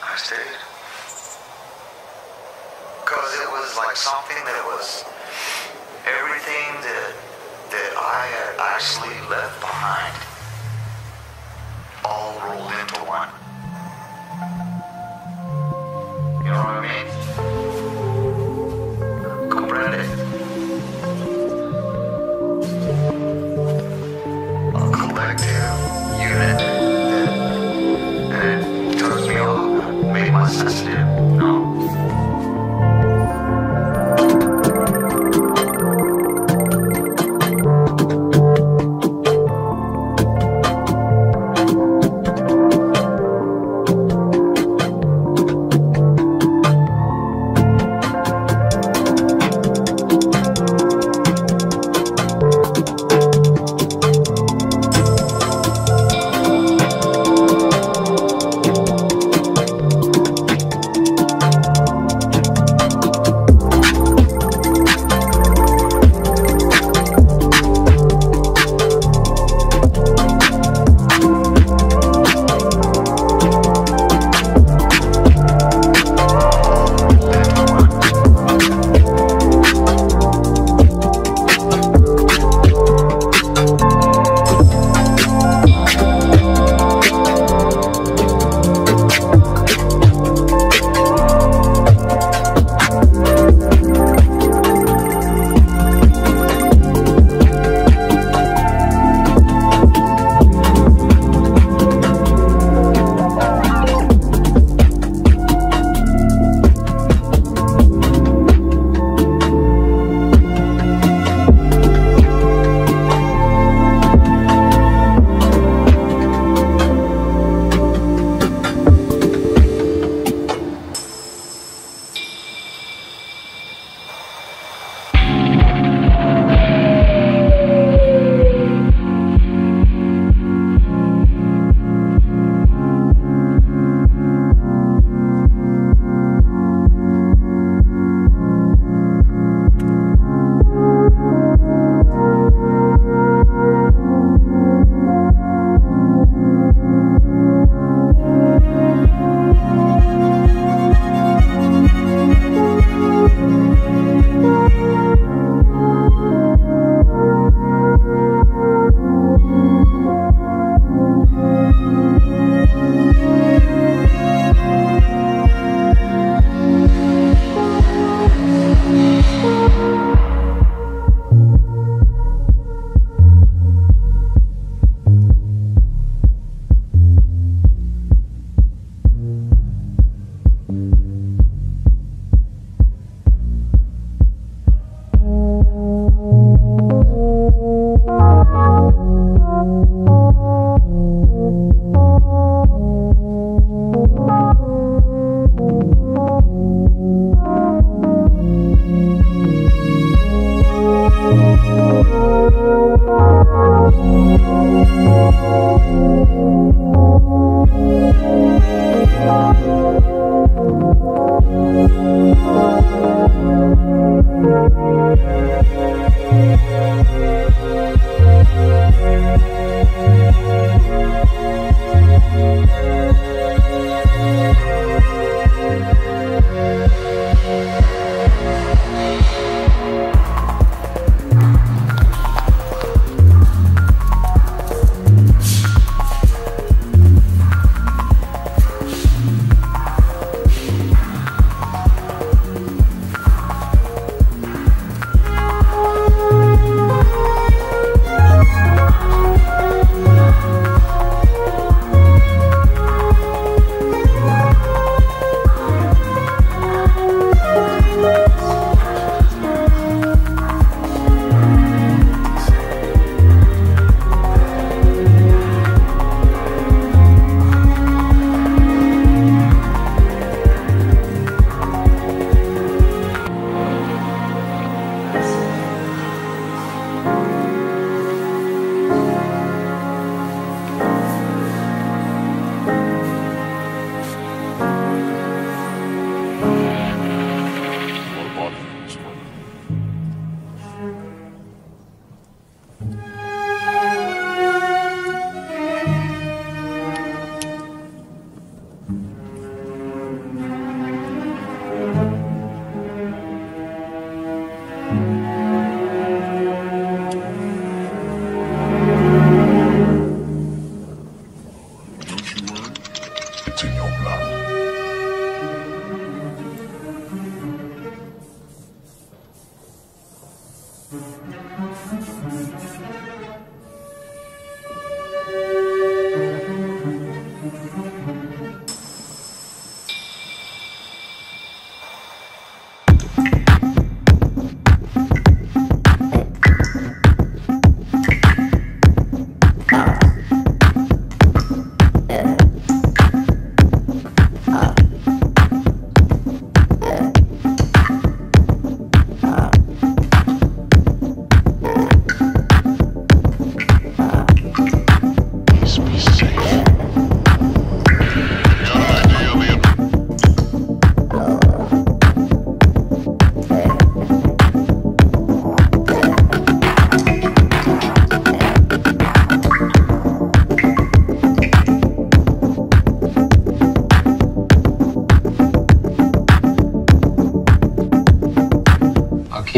I stayed. Because it was like something that was everything that I had actually left behind all rolled into one. You know what I mean? Comprende? A collective unit that turns me on, made my sensitive, you know?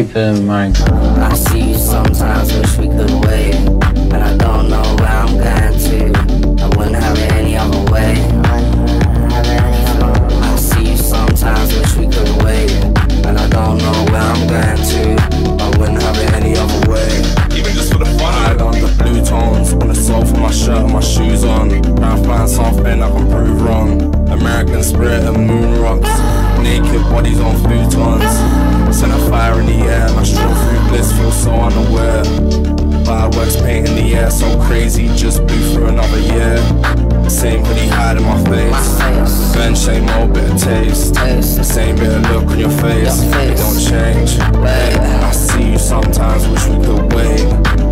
keep it in mind. I see you sometimes, wish we could wait, and I don't know where I'm going to. I wouldn't have it any other way. I see you sometimes, wish we could wait, and I don't know where I'm going to. I wouldn't have it any other way. Even just for the fun, I had on the blue tones on the sole for my shirt and my shoes on. Try and find something I can prove wrong. American spirit and moon rocks, naked bodies on futons. Send a fire in the air and I stroll through bliss, feel so unaware. Fireworks paint in the air, so crazy, just blew through another year. The same hoodie hiding my face, Ben shame, old bit of taste. The same bit of look on your face, it don't change. Hey, I see you sometimes, wish we could wait.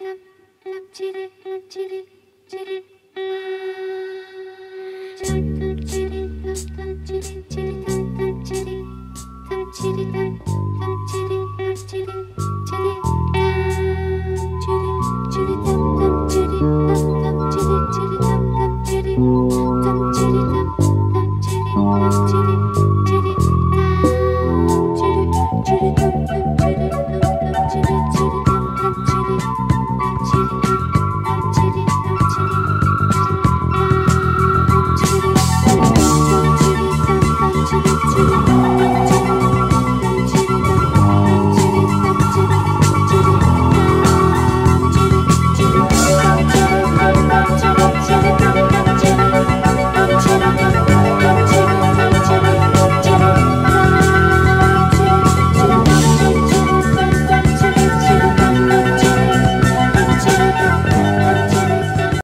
Chili,